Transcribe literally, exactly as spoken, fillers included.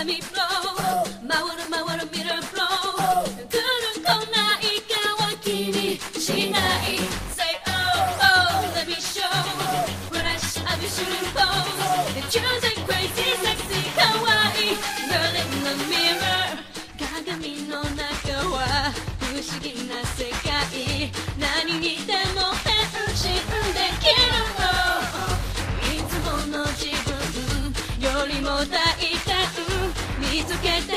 me flow 回る回るミラーフロー来る来ないかは気にしない Say oh oh let me show Flash of your shooting pose The choosing crazy sexy 可愛い Girl in the mirror 鏡の中は不思議な世界何にでも変身できるのいつもの自分よりも大胆見つけて